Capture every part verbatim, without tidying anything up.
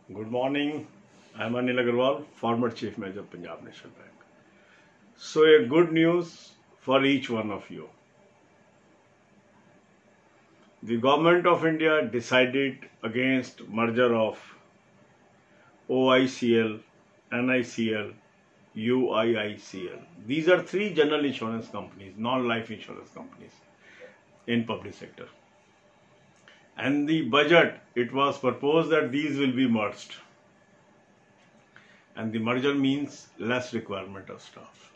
Good morning. I'm Anil Agarwal, former Chief Manager of Punjab National Bank. So, a good news for each one of you. The Government of India decided against merger of O I C L, N I C L, U I I C L. These are three general insurance companies, non-life insurance companies in public sector. And the budget, it was proposed that these will be merged. And the merger means less requirement of staff.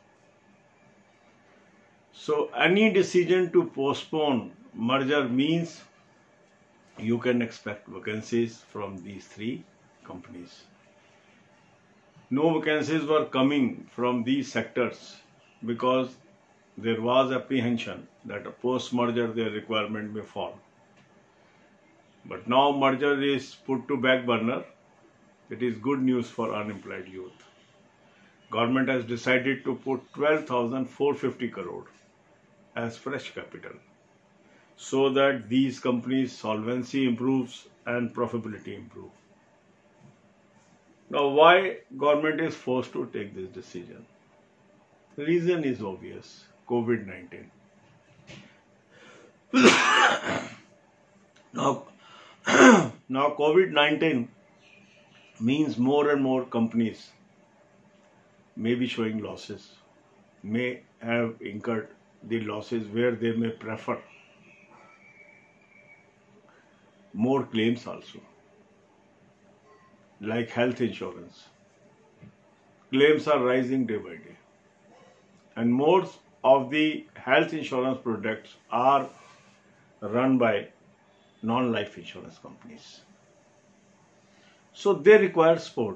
So any decision to postpone merger means you can expect vacancies from these three companies. No vacancies were coming from these sectors because there was apprehension that post-merger their requirement may fall. But now merger is put to back burner. It is good news for unemployed youth. Government has decided to put twelve thousand four hundred fifty crore as fresh capital so that these companies' solvency improves and profitability improves. Now, why government is forced to take this decision? The reason is obvious: COVID nineteen. now, now COVID nineteen means more and more companies may be showing losses, may have incurred the losses where they may prefer more claims also, like health insurance. Claims are rising day by day, and most of the health insurance products are run by non-life insurance companies. So they require support.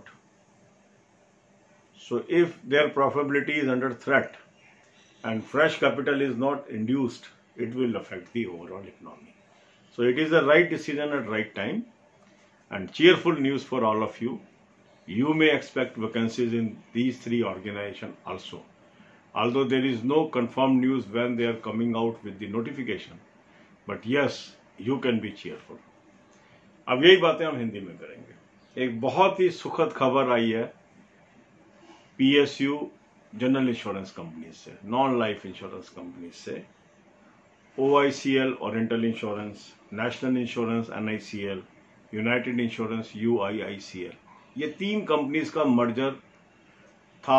So if their profitability is under threat and fresh capital is not induced, it will affect the overall economy. So it is the right decision at right time, and cheerful news for all of you. You may expect vacancies in these three organizations also. Although there is no confirmed news when they are coming out with the notification, but yes, you can be cheerful. अब यही बातें हम हिंदी में करेंगे. एक बहुत ही सुखद खबर आई है पीएसयू जनरल इंश्योरेंस कंपनी से, नॉन लाइफ इंश्योरेंस कंपनी से. OICL oriental insurance, national insurance NICL, united insurance UIICL, ये तीन कंपनीज का मर्जर था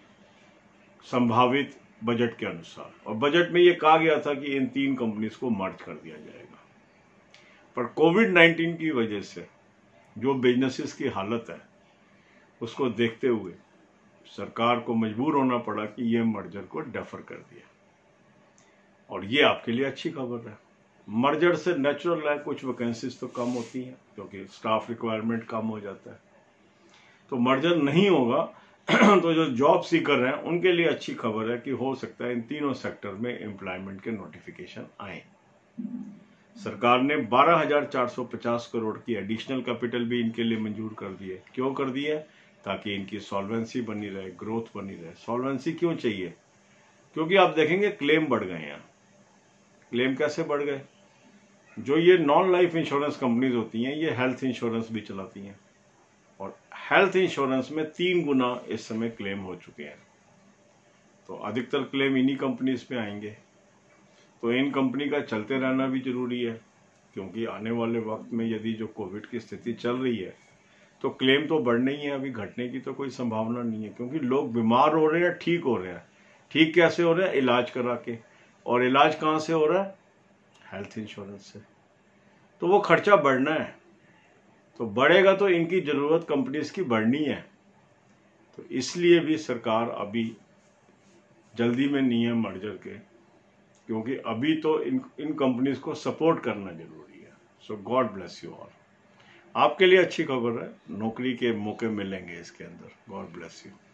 संभावित बजट के अनुसार. और बजट में ये कहा गया था कि इन तीन कंपनीज को मर्ज कर दिया जाएगा. पर कोविड नाइन्टीन की वजह से जो बिजनेसेस की हालत है उसको देखते हुए सरकार को मजबूर होना पड़ा कि ये मर्जर को डेफर कर दिया. और ये आपके लिए अच्छी खबर है. मर्जर से नेचुरल है कुछ वैकेंसीज तो कम होती हैं क्योंकि स्टाफ रिक्वायरमेंट कम हो जाता है. तो मर्जर नहीं होगा तो जो जॉब सीकर हैं उनके लिए अच्छी खबर है कि हो सकता है इन तीनों सेक्टर में एम्प्लॉयमेंट के नोटिफिकेशन आए. सरकार ने बारह हजार चार सौ पचास करोड़ की एडिशनल कैपिटल भी इनके लिए मंजूर कर दी है. क्यों कर दी है? ताकि इनकी सॉल्वेंसी बनी रहे, ग्रोथ बनी रहे. सॉल्वेंसी क्यों चाहिए? क्योंकि आप देखेंगे क्लेम बढ़ गए हैं. क्लेम कैसे बढ़ गए? जो ये नॉन लाइफ इंश्योरेंस कंपनीज होती हैं ये हेल्थ इंश्योरेंस भी चलाती हैं और हेल्थ इंश्योरेंस में तीन गुना इस समय क्लेम हो चुके हैं. तो अधिकतर क्लेम इन्हीं कंपनीज पे आएंगे. तो इन कंपनी का चलते रहना भी जरूरी है क्योंकि आने वाले वक्त में यदि जो कोविड की स्थिति चल रही है तो क्लेम तो बढ़ने ही है, अभी घटने की तो कोई संभावना नहीं है क्योंकि लोग बीमार हो रहे हैं, ठीक हो रहे हैं. ठीक कैसे हो रहे हैं? इलाज करा के. और इलाज कहाँ से हो रहा है? हेल्थ इंश्योरेंस से. तो वो खर्चा बढ़ना है. तो बढ़ेगा तो इनकी जरूरत कंपनीज की बढ़नी है. तो इसलिए भी सरकार अभी जल्दी में नहीं है मर्जर के, क्योंकि अभी तो इन इन कंपनीज को सपोर्ट करना जरूरी है. So God bless you all. आपके लिए अच्छी खबर है, नौकरी के मौके मिलेंगे इसके अंदर. God bless you.